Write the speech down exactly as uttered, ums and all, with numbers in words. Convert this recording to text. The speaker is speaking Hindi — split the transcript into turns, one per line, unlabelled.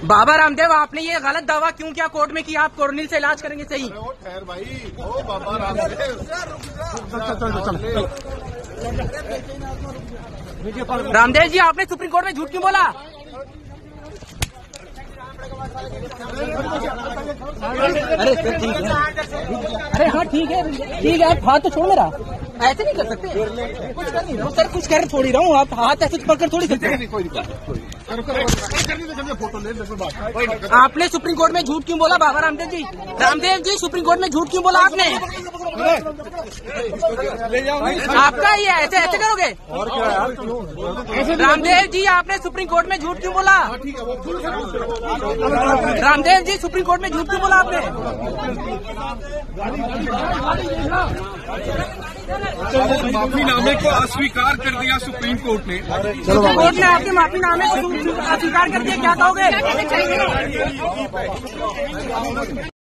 बाबा रामदेव, आपने ये गलत दावा क्यों किया कोर्ट में कि आप कोरोनिल से इलाज करेंगे? सही
खैर भाई, ओ बाबा रामदेव,
रामदेव जी, आपने सुप्रीम कोर्ट में झूठ क्यों बोला? अरे सर ठीक है, अरे हाँ ठीक है ठीक है, आप हाथ तो छोड़ मेरा, ऐसे नहीं कर सकते। कुछ कर नहीं रहा हूँ सर, कुछ कर थोड़ी रहा हूँ, आप हाथ ऐसे पकड़ थोड़ी सकते। आपने सुप्रीम कोर्ट में झूठ क्यों बोला बाबा रामदेव जी? रामदेव जी, सुप्रीम कोर्ट में झूठ क्यों बोला आपने? आपका ये ऐसे ऐसे करोगे? रामदेव जी, आपने सुप्रीम कोर्ट में झूठ क्यों बोला? रामदेव जी, सुप्रीम कोर्ट में झूठ क्यों बोला आपने?
माफीनामे को अस्वीकार कर दिया सुप्रीम कोर्ट ने।
सुप्रीम कोर्ट ने आपके माफीनामे को अस्वीकार कर दिया, क्या कहोगे?